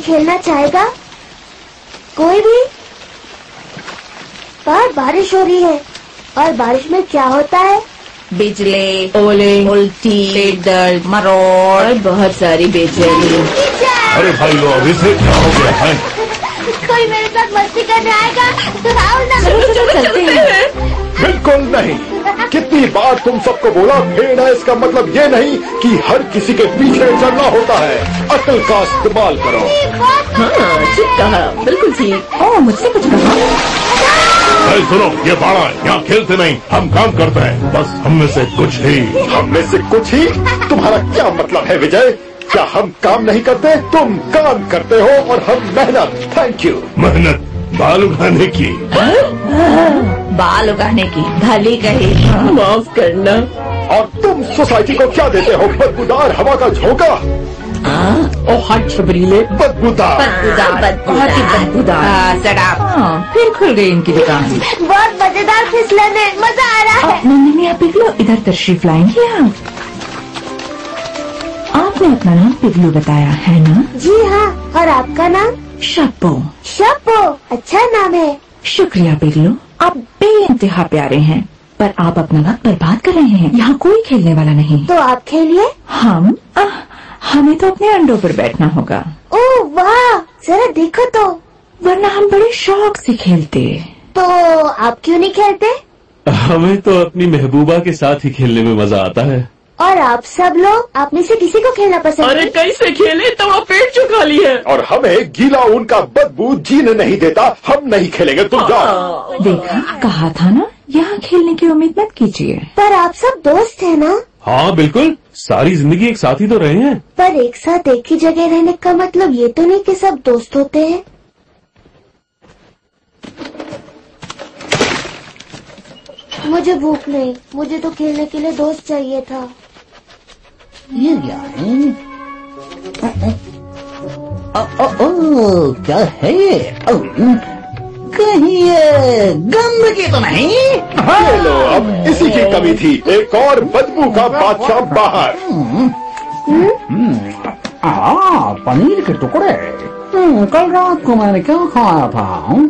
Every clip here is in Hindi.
खेलना चाहेगा? कोई भी? बाहर बारिश हो रही है और बारिश में क्या होता है? बिजली, ओले, उल्टी, पेट दर्द, मरोड़, बहुत सारी बेचैनी। अरे भाई लोग अभी से क्या हो गया है? कोई मेरे साथ मस्ती करने आएगा तो आओ ना। चलो चलते हैं। बिल्कुल नहीं। कितनी बार तुम सबको बोला खेलना इसका मतलब ये नहीं कि हर किसी के पीछे चलना होता है। अक्ल का इस्तेमाल करो। हाँ, ठीक कहा, बिल्कुल ठीक। ओह, मुझसे कुछ कहा? अरे सुनो, ये बाड़ा है, यहाँ खेलते नहीं, हम काम करते हैं, बस हम में से कुछ ही। हम में से कुछ ही? तुम्हारा क्या मतलब है विजय? क्या हम काम नहीं करते? तुम काम करते हो और हम मेहनत। Thank you. मेहनत बाल उगाने की। बाल उगाने की भली कही। माफ करना। और तुम सोसाइटी को क्या देते हो? बदबूदार हवा का झोंका। ओ हट छबरीले। बदबूदार। बहुत ही बदबूदार। शराब। फिर खुल गई इनकी दुकान। बहुत मजेदार फिसलन है, मजा आ रहा है। नहीं आप पिघलो, इधर तशरीफ लाएंगे आप? आपने अपना नाम पिघलू बताया है ना? जी हाँ, और आपका नाम? शप्पो। शप्पो, अच्छा नाम है। शुक्रिया पिघलू, आप बेइंतहा प्यारे हैं, पर आप अपना वक्त बर्बाद कर रहे हैं। यहाँ कोई खेलने वाला नहीं। तो आप खेलिए। हमें तो अपने अंडों पर बैठना होगा। ओह वाह, जरा देखो तो। वरना हम बड़े शौक से खेलते। तो आप क्यों नहीं खेलते? हमें तो अपनी महबूबा के साथ ही खेलने में मजा आता है। और आप सब लोग, आप में से किसी को खेलना पसंद? अरे कैसे खेले, तो पेट चुका ली है। और हमें गीला ऊन का बदबू जीने नहीं देता। हम नहीं खेलेंगे, तुम जाओ। देखा, कहा था ना, यहाँ खेलने की उम्मीद मत कीजिए। पर आप सब दोस्त हैं ना? हाँ बिल्कुल, सारी जिंदगी एक साथ ही तो रहे हैं। पर एक साथ एक ही जगह रहने का मतलब ये तो नहीं कि सब दोस्त होते हैं। मुझे भूख नहीं, मुझे तो खेलने के लिए दोस्त चाहिए था। ये क्या है? क्या है ये? कहीं ये गंदगी तो नहीं? ये लो, अब इसी की कमी थी। एक और बदबू का बादशाह बाहर। पनीर के टुकड़े। कल रात को मैंने क्या खाया था?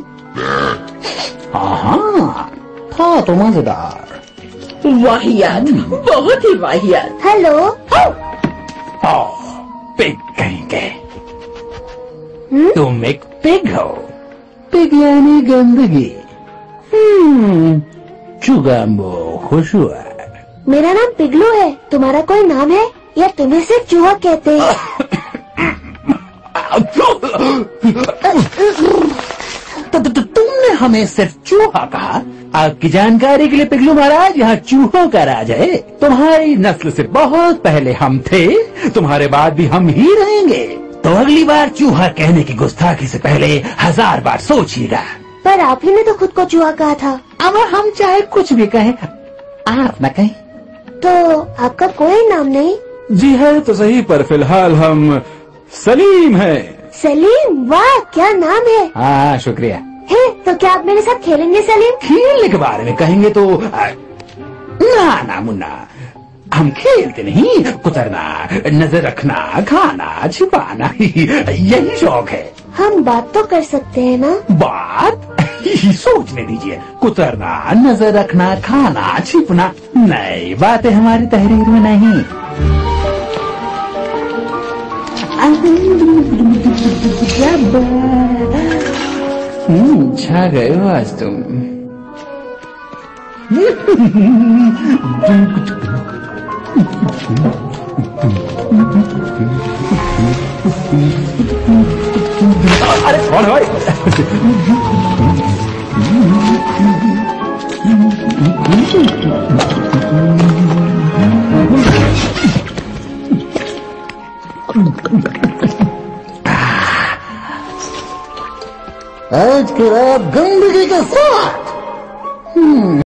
हाँ, था तो मजेदार। वाहियात, बहुत ही वाहियात। हेलो। पिग कहेंगे। तुम एक पिग हो। पिग यानी गंदगी। चुगाम्बो, खुश हुआ। मेरा नाम पिगलू है, तुम्हारा कोई नाम है या तुम्हें सिर्फ चूहा कहते हैं? तुमने हमें सिर्फ चूहा कहा? आपकी जानकारी के लिए पिगलू महाराज, यहाँ चूहों का राज है। तुम्हारी नस्ल से बहुत पहले हम थे, तुम्हारे बाद भी हम ही रहेंगे। तो अगली बार चूहा कहने की गुस्ताखी से पहले 1000 बार सोचिएगा। पर आप ही ने तो खुद को चूहा कहा था। अब हम चाहे कुछ भी कहें, आप न कहें। तो आपका कोई नाम नहीं? जी है तो सही, पर फिलहाल हम सलीम हैं। सलीम, वाह क्या नाम है। हाँ शुक्रिया। है तो क्या आप मेरे साथ खेलेंगे सलीम? खेलने के बारे में कहेंगे तो ना मुन्ना, हम खेलते नहीं। कुतरना, नजर रखना, खाना छिपाना, यही शौक है। हम बात तो कर सकते हैं ना? बात? सोचने दीजिए। कुतरना, नजर रखना, खाना छिपना, नई बातें हमारी तहरीर में नहीं। छा गए हो आज तुम। अरे कौन है? आज की रात गंदगी के साथ।